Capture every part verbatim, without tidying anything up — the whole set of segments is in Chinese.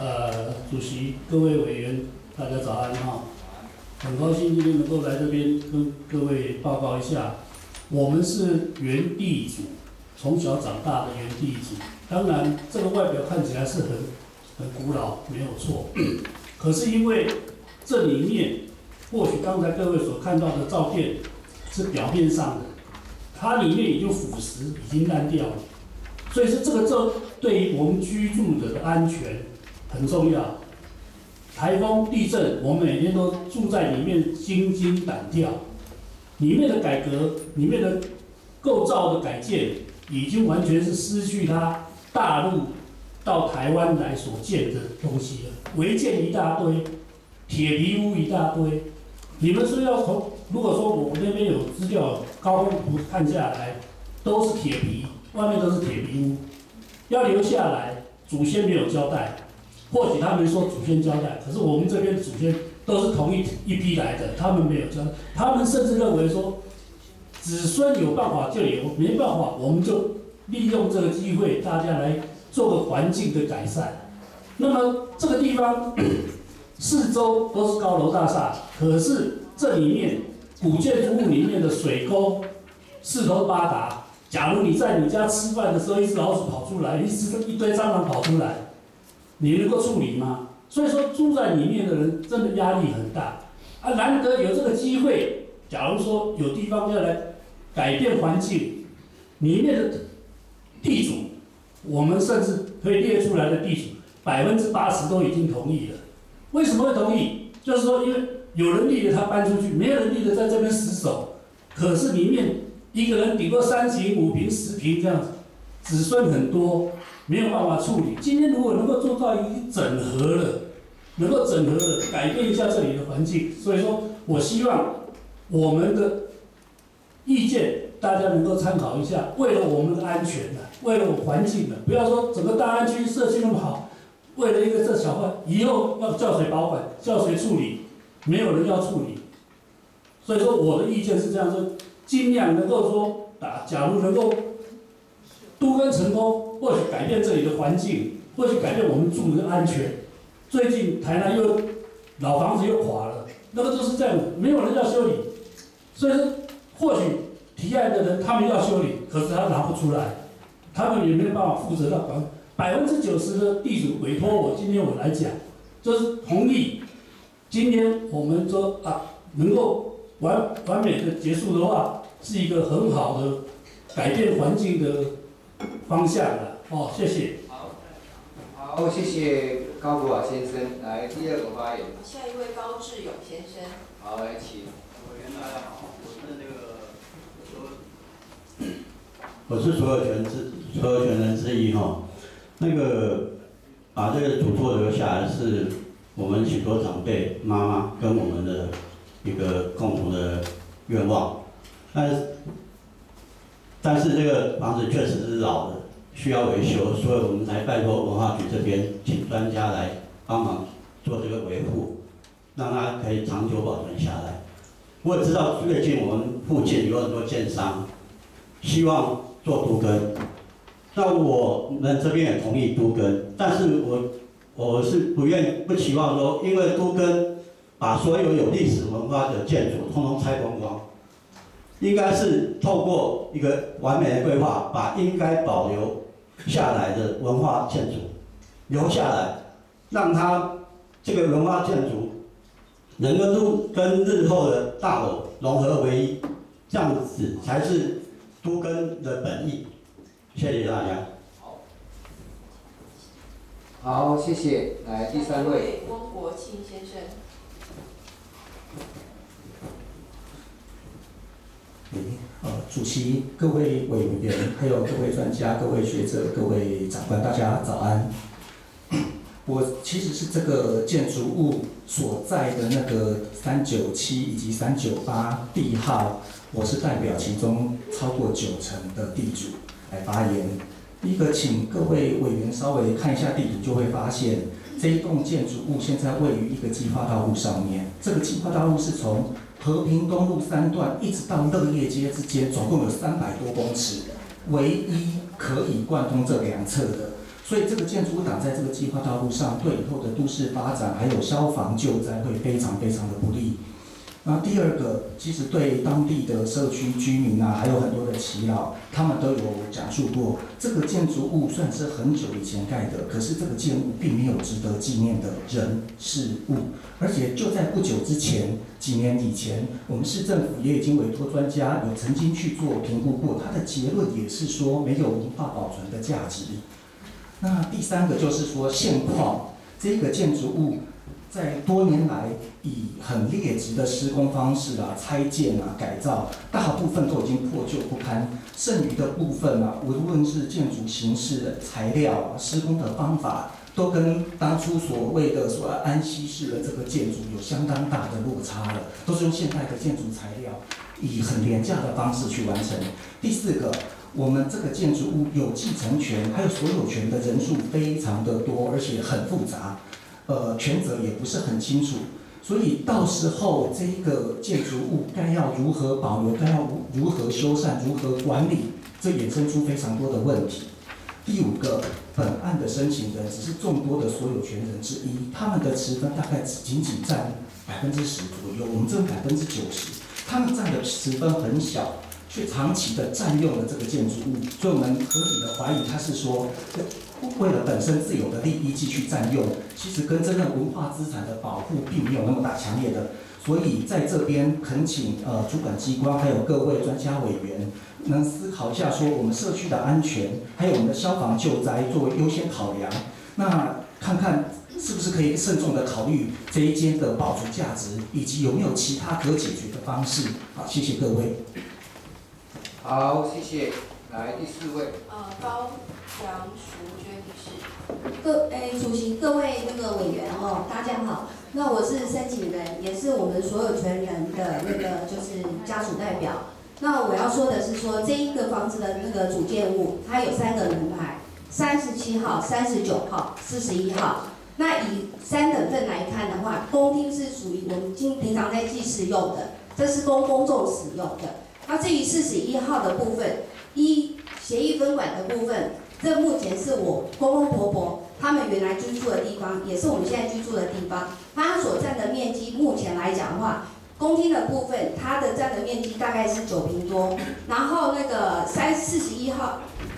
呃，主席、各位委员，大家早安哈！很高兴今天能够来这边跟各位报告一下，我们是原地主，从小长大的原地主。当然，这个外表看起来是很很古老，没有错。可是因为这里面，或许刚才各位所看到的照片是表面上的，它里面已经腐蚀，已经烂掉了。所以说，这个这对于我们居住者的安全很重要。台风、地震，我们每天都住在里面，心惊胆跳。里面的改革，里面的构造的改建，已经完全是失去它大陆到台湾来所建的东西了。违建一大堆，铁皮屋一大堆。你们说要从，如果说我那边有资料，高空图看下来，都是铁皮，外面都是铁皮屋，要留下来，祖先没有交代。或许他们说祖先交代，可是我们这边祖先都是同一一批来的，他们没有交代，他们甚至认为说，子孙有办法就有，没办法我们就利用这个机会，大家来做个环境的改善。那么这个地方四周都是高楼大厦，可是这里面古建筑物里面的水沟四通八达。假如你在你家吃饭的时候，一只老鼠跑出来，一只一堆蟑螂跑出来。你能够处理吗？所以说住在里面的人真的压力很大啊！难得有这个机会，假如说有地方要来改变环境，里面的地主，我们甚至可以列出来的地主，百分之八十都已经同意了。为什么会同意？就是说，因为有人力的他搬出去，没有人力的在这边死守。可是里面一个人顶多三平、五平、十平这样子，子孙很多。没有办法处理。今天如果能够做到已经整合了，能够整合了，改变一下这里的环境，所以说我希望我们的意见大家能够参考一下，为了我们的安全的，为了我环境的，不要说整个大安区社区那么好，为了一个这小块，以后要叫谁保管，叫谁处理，没有人要处理。所以说我的意见是这样说，尽量能够说打，假如能够都更成功。或许改变这里的环境，或许改变我们住的安全。最近台南又老房子又垮了，那个都是这样的，没有人要修理。所以说，或许提案的人他们要修理，可是他拿不出来，他们也没有办法负责到百百分之九十的地主委托我，今天我来讲，就是同意。今天我们说啊，能够完完美的结束的话，是一个很好的改变环境的方向了。哦，谢谢。 好，好，谢谢高国华先生。来，第二个发言。 下一位高志勇先生。 好，来，请。 委员大家好，我是那个，我是所有权之所有权人之一哈。那个把这个嘱托留下来，是我们许多长辈、妈妈跟我们的一个共同的愿望。但是，但是这个房子确实是老的。需要维修，所以我们才拜托文化局这边请专家来帮忙做这个维护，让它可以长久保存下来。我也知道最近我们附近有很多建商希望做都更，那我们这边也同意都更，但是我我是不愿不期望说，因为都更把所有有历史文化的建筑通通拆光光。应该是透过一个完美的规划，把应该保留下来的文化建筑留下来，让它这个文化建筑能够跟日后的大楼融合为一，这样子才是都更的本意。谢谢大家。 好，好，谢谢。来，第三位。 翁国庆先生。 呃，主席、各位委员，还有各位专家、各位学者、各位长官，大家早安。我其实是这个建筑物所在的那个三九七以及三九八地号，我是代表其中超过九成的地主来发言。第一个，请各位委员稍微看一下地图，就会发现这一栋建筑物现在位于一个计划道路上面。这个计划道路是从和平东路三段一直到乐业街之间，总共有三百多公尺，唯一可以贯通这两侧的。 所以这个建筑物挡在这个计划道路上，对以后的都市发展还有消防救灾会非常非常的不利。那第二个，其实对当地的社区居民啊，还有很多的耆老，他们都有讲述过，这个建筑物虽然是很久以前盖的，可是这个建物并没有值得纪念的人事物，而且就在不久之前，几年以前，我们市政府也已经委托专家有曾经去做评估过，他的结论也是说没有文化保存的价值。那第三个就是说现况，这个建筑物在多年来以很劣质的施工方式啊、拆建啊、改造，大部分都已经破旧不堪。剩余的部分啊，无论是建筑形式、材料啊、施工的方法，都跟当初所谓的所谓安息式的这个建筑有相当大的落差了，都是用现代的建筑材料，以很廉价的方式去完成。第四个，我们这个建筑物有继承权还有所有权的人数非常的多，而且很复杂。呃，权责也不是很清楚，所以到时候这个建筑物该要如何保留，该要如何修缮，如何管理，这衍生出非常多的问题。第五个，本案的申请人只是众多的所有权人之一，他们的持分大概只仅仅占百分之十左右，我们这百分之九十，他们占的持分很小，却长期的占用了这个建筑物，所以我们合理的怀疑他是说，为了本身自有的利益继续占用，其实跟真正文化资产的保护并没有那么大强烈的。所以在这边恳请呃主管机关还有各位专家委员，能思考一下说我们社区的安全，还有我们的消防救灾作为优先考量。那看看是不是可以慎重的考虑这一间的保存价值，以及有没有其他可解决的方式。好，谢谢各位。 好，谢谢。来第四位。 呃，高杨淑娟女士。 各诶，主席、各位那个委员哦，大家好。那我是申请人，也是我们所有权人的那个就是家属代表。那我要说的是说，这一个房子的那个主建物，它有三个门牌，三十七号、三十九号、四十一号。那以三等份来看的话，公厅是属于我们今平常在祭祀用的，这是供公众使用的。那至于四十一号的部分，依协议分管的部分，这目前是我公公婆婆他们原来居住的地方，也是我们现在居住的地方。它所占的面积，目前来讲的话，公厅的部分它的占的面积大概是九平多，然后那个三四十一号，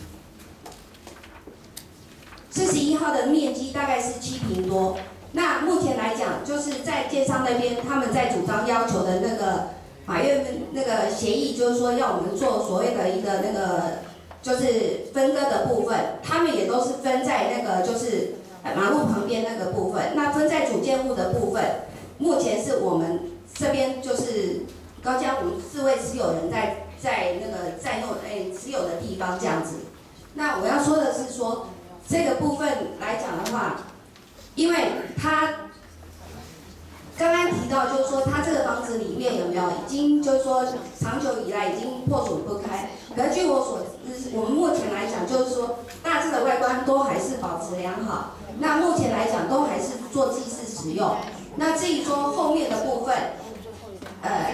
四十一号的面积大概是七平多。那目前来讲，就是在建商那边他们在主张要求的那个法院那个协议，就是说要我们做所谓的一个那个就是分割的部分，他们也都是分在那个就是马路旁边那个部分。那分在主建物的部分，目前是我们这边就是高江我们四位持有人在在那个占用哎持有的地方这样子。那我要说的是说，这个部分来讲的话，因为它刚刚提到就是说，它这个房子里面有没有已经就是说长久以来已经破损不堪。可是据我所知，我们目前来讲就是说，大致的外观都还是保持良好。那目前来讲都还是做祭祀使用。那至于说后面的部分，呃，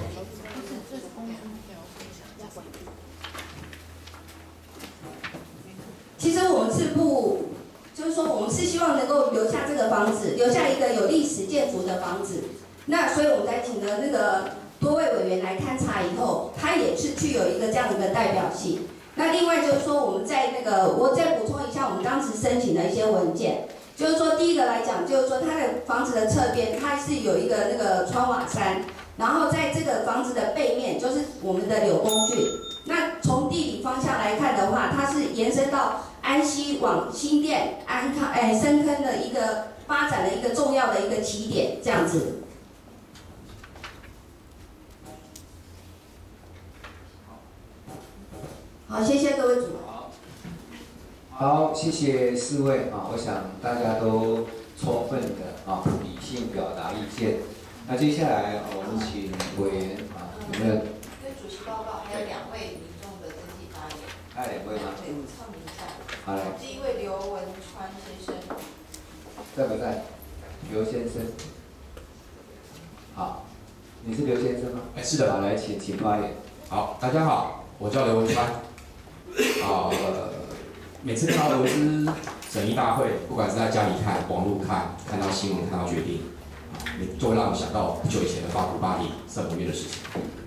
其实我们是不，就是说我们是希望能够留下这个房子，留下一个有历史建筑的房子。那所以我们才请了那个多位委员来勘察以后，它也是具有一个这样的一个代表性。那另外就是说，我们在那个我再补充一下，我们当时申请的一些文件，就是说第一个来讲，就是说它的房子的侧边，它是有一个那个窗瓦山，然后在这个房子的背面就是我们的柳公郡。那从地理方向来看的话，它是延伸到安溪往新店、安康、哎深坑的一个发展的一个重要的一个起点，这样子。好，谢谢各位主持。 好，谢谢四位啊，我想大家都充分的啊理性表达意见。那接下来我们请委员啊，有没有？ 跟主席报告，还有两位民众的登记发言。 还有两位吗？ 对，唱名一下。 好来。 第一位刘文川先生。 在不在？刘先生。好，你是刘先生吗？ 哎，是的。 好，来，请请发言。 好，大家好，我叫刘文川。啊、呃，每次看到刘资审议大会，不管是在家里看、网络看、看到新闻、看到决定，你就会让我想到不久以前的八股八里圣母院的事情。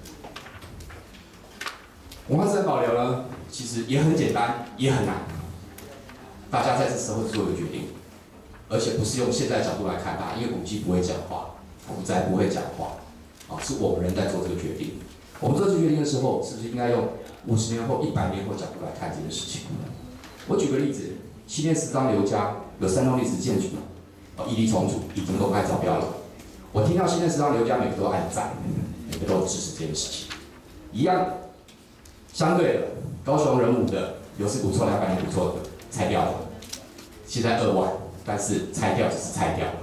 文化资产保留呢，其实也很简单，也很难。大家在这时候做一个决定，而且不是用现在角度来看它，因为古迹不会讲话，古宅不会讲话，啊，是我们人在做这个决定。我们做这个决定的时候，是不是应该用五十年后、一百年后角度来看这件事情？我举个例子，七念十章刘家有三栋历史建筑，哦，一地重组已经公开招标了。我听到七念十章刘家每个都按赞，每个都支持这件事情。一样，相对的，高雄人武的有是不错，两百年不错的，拆掉了，现在二万，但是拆掉只是拆掉了。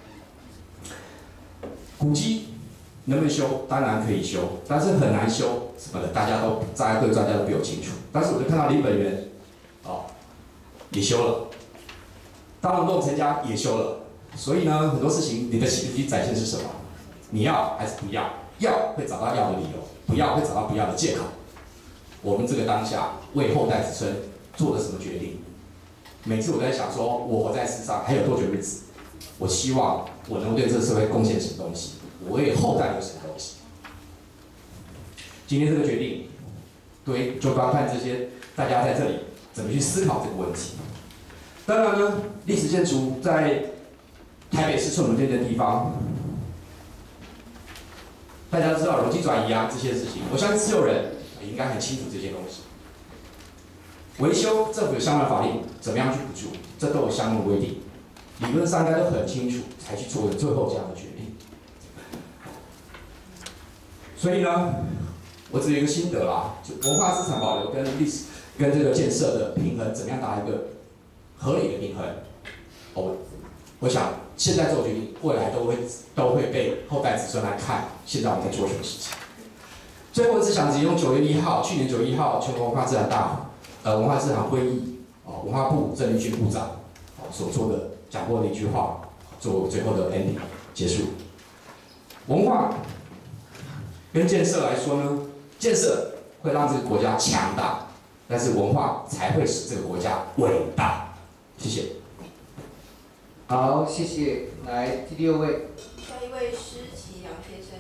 古迹能不能修？当然可以修，但是很难修什么的，大家都大家各位专家都比我清楚。但是我就看到林本源，哦，也修了，大龙洞陈家也修了，所以呢，很多事情你的行动展现是什么？你要还是不要？要会找到要的理由，不要会找到不要的借口。我们这个当下为后代子孙做了什么决定？每次我在想说，我活在世上还有多久日子？我希望我能对这个社会贡献什么东西？我为后代有什么东西？今天这个决定，对，就观看这些大家在这里怎么去思考这个问题。当然呢，历史建筑在台北市寸门店的地方，大家都知道容积转移啊这些事情，我相信持有人也应该很清楚这些东西。维修政府有相关法令，怎么样去补助，这都有相关规定，理论上应该都很清楚，才去做最后这样的决定。所以呢，我只有一个心得啦，就文化资产保留跟历史跟这个建设的平衡，怎么样达一个合理的平衡？我我想现在做决定，未来都会都会被后代子孙来看，现在我们在做什么事情。最后，只想只用九月一号，去年九月一号全国文化资产大呃文化资产会议，哦，文化部郑丽君部长哦所做的讲过的一句话，做最后的 ending 结束。文化跟建设来说呢，建设会让这个国家强大，但是文化才会使这个国家伟大。谢谢。 好，谢谢。来，第六位。 下一位施其良先生。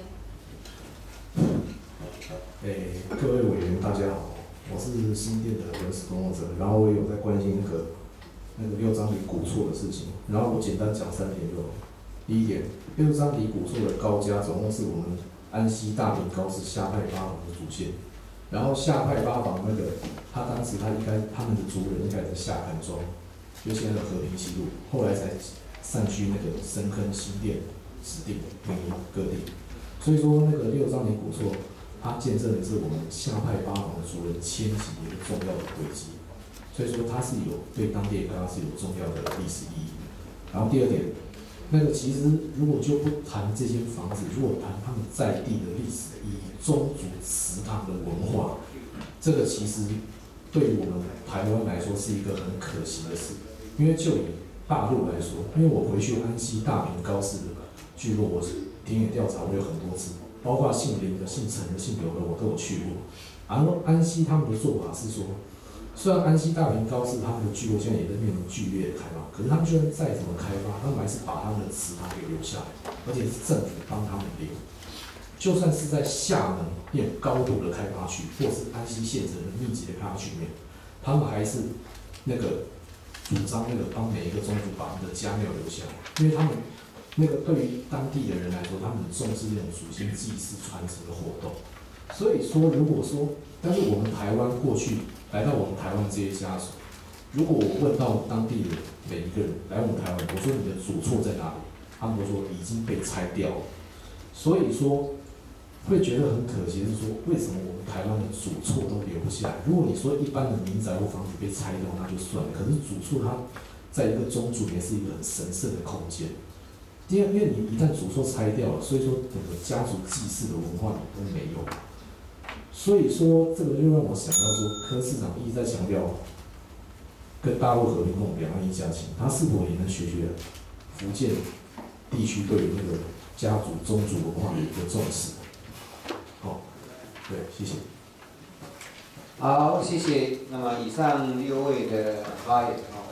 诶，各位委员大家好，我是新店的文史工作者，然后我也有在关心那个那个六张里古厝的事情，然后我简单讲三点就好。第一点，六张里古厝的高家总共是我们安溪大平高是下派八房的祖先，然后下派八房那个他当时他应该他们的族人应该在下坎庄，就现在的和平西路，后来才散居那个深坑、新店、石碇、平邑各地，所以说那个六张里古厝。它见证的是我们下派八房的族人迁徙一个重要的轨迹，所以说它是有对当地它是有重要的历史意义。然后第二点，那个其实如果就不谈这间房子，如果谈他们在地的历史的意义，宗族祠堂的文化，这个其实对于我们台湾来说是一个很可惜的事。因为就以大陆来说，因为我回去安溪大平高氏的聚落，我田野调查我有很多次。包括姓林的、姓陈的、姓刘的，我都有去过。然后安溪他们的做法是说，虽然安溪大平高氏他们的聚落现在也在面临剧烈的开发，可是他们就算再怎么开发，他们还是把他们的祠堂给留下来，而且是政府帮他们留。就算是在厦门面高度的开发区，或是安溪县城的密集的开发区面，他们还是那个主张那个帮每一个宗族把他们的家庙留下来，因为他们。那个对于当地的人来说，他们很重视这种祖先祭祀传承的活动。所以说，如果说，但是我们台湾过去来到我们台湾这些家属，如果我问到当地的每一个人来我们台湾，我说你的祖厝在哪里？他们都说已经被拆掉了。所以说，会觉得很可惜，是说为什么我们台湾的祖厝都留不下来？如果你说一般的民宅或房子被拆掉，那就算了。可是祖厝它在一个宗族也是一个很神圣的空间。第二，因为你一旦祖厝拆掉了，所以说整个家族祭祀的文化你都没有。所以说，这个就让我想到说，柯市长一直在强调跟大陆和平共两岸一家亲，他是否也能学学福建地区对于那个家族宗族文化的一个重视？好，对，谢谢。 好，谢谢。那么以上六位的发言啊。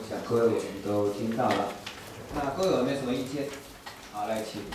想各位委员都听到了。那各位有没有什么意见？好，来请。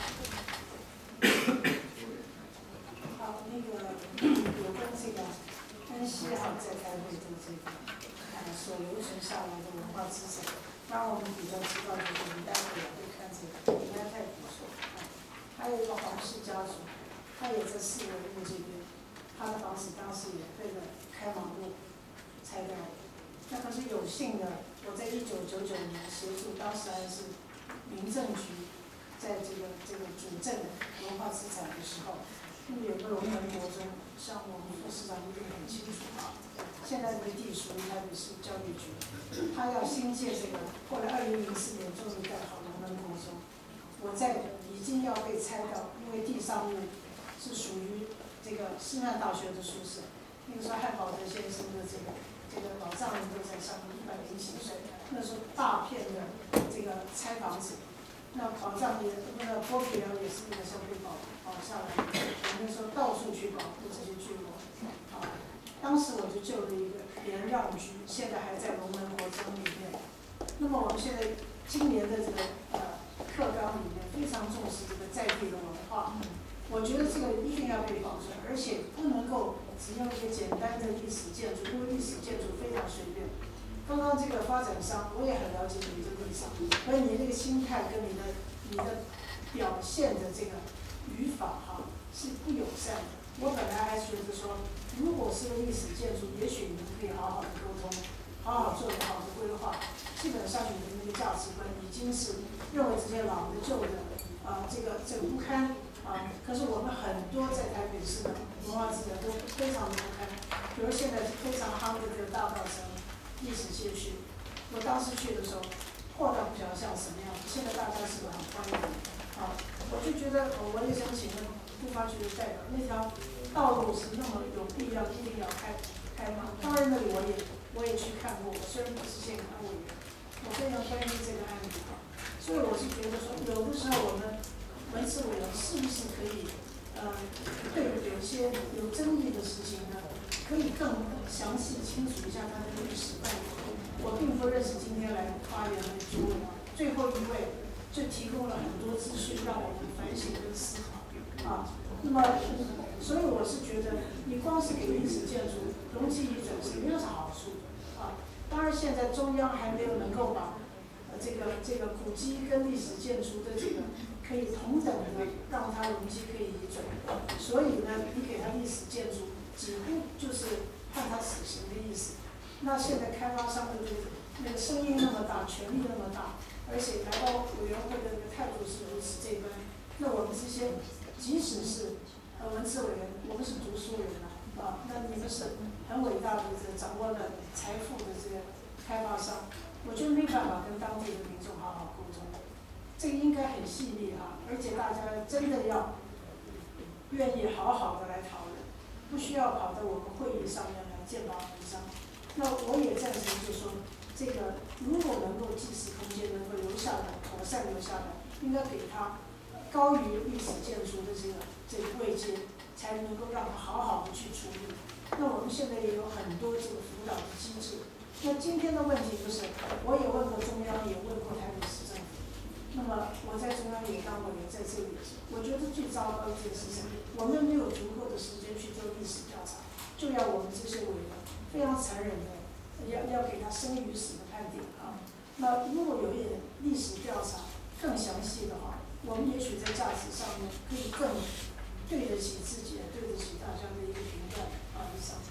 好，那个有关这个跟西汉在开会的这个呃所留存下来的文化资产，当然我们比较知道就是我们待会也会看这个李安太古所，还有一个皇室家族，他也在四维路这边，他的房子当时也被了开马路拆掉了。那可是有幸的，我在一九九九年协助当时还是民政局在这个这个主政文化资产的时候。那么有个龙门国中，像我们副市长一定很清楚啊。现在这个地属于台北市教育局，他要新建这个，后来二零零四年终于盖好龙门国中。我在已经要被拆掉，因为地上物是属于这个师范大学的宿舍。那个时候汉宝德先生的这个这个老丈人都在上面，一百零几岁，那时候大片的这个拆房子。那保障也，那个剥皮寮也是那个时候被保保下来，我们那时候到处去保护这些聚落，啊，当时我就救了一个连让局，现在还在龙门国中里面。那么我们现在今年的这个呃课纲里面非常重视这个在地的文化，我觉得这个一定要被保存，而且不能够只用一个简单的历史建筑，因为历史建筑非常随便。刚刚这个发展商，我也很了解你的立场，而你那个心态跟你的你的表现的这个语法哈是不友善的。我本来还觉得说，如果是个历史建筑，也许你们可以好好的沟通，好好做一个好的规划。基本上你的那个价值观已经是认为这些老的旧的啊、呃、这个这个不堪啊、呃，可是我们很多在台北市的文化资源都非常的不堪，比如现在非常夯的这个大稻埕历史街区，我当时去的时候，破到不晓得像什么样子。现在大家是不是很欢迎？啊，我就觉得，呃，我也想请问都发局的代表，那条道路是那么有必要一定要开开吗？当然那里我也我也去看过，我虽然不是县管委员，我非常关心这个案子，所以我是觉得说，有的时候我们文史委员是不是可以，呃，对有些有争议的事情呢？可以更详细清楚一下它的历史脉络。我并不认识今天来发言的诸位，最后一位就提供了很多资讯，让我们反省跟思考啊。那么，所以我是觉得，你光是给历史建筑容积移转是没有啥好处啊。当然，现在中央还没有能够把呃这个这个古迹跟历史建筑的这个可以同等的让它容积可以移转，所以呢，你给它历史建筑。几乎就是判他死刑的意思。那现在开发商的这个那个声音那么大，权力那么大，而且来到委员会的那个态度是如此这般，那我们这些即使是呃文史委员，我们是读书人啊，啊，那你们是很伟大的这掌握了财富的这个开发商，我觉得没办法跟当地的民众好好沟通，这个应该很细腻啊，而且大家真的要愿意好好的来讨论。不需要跑到我们会议上面来剑拔弩张。那我也赞成，就说这个如果能够即时空间能够留下来，妥善留下来，应该给他高于历史建筑的这个这个位阶，才能够让他好好的去处理。那我们现在也有很多这个辅导的机制。那今天的问题就是，我也问过中央，也问过台北市政府。那么我在中央也当委员，在这里，我觉得最糟糕的一件事情，我们没有足够的时间去做历史调查，就要我们这些委员非常残忍的，要要给他生与死的判定啊。那如果有一点历史调查更详细的话，我们也许在价值上面可以更对得起自己，对得起大家的一个评价啊。以上。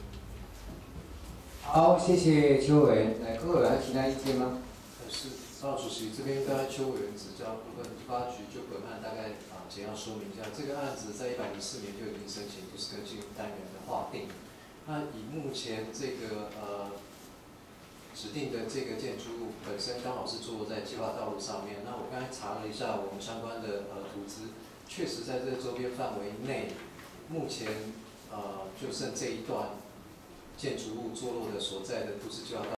好，谢谢邱委员。来，各位有其他意见吗？ 是。赵主席这边刚才邱委员指教部分发局就本案大概啊简要说明一下，这个案子在一百零四年就已经申请都市更新单元的划定。那以目前这个呃指定的这个建筑物本身刚好是坐落在计划道路上面。那我刚才查了一下我们相关的呃图资，确实在这个周边范围内，目前呃就剩这一段建筑物坐落的所在的都市计划道。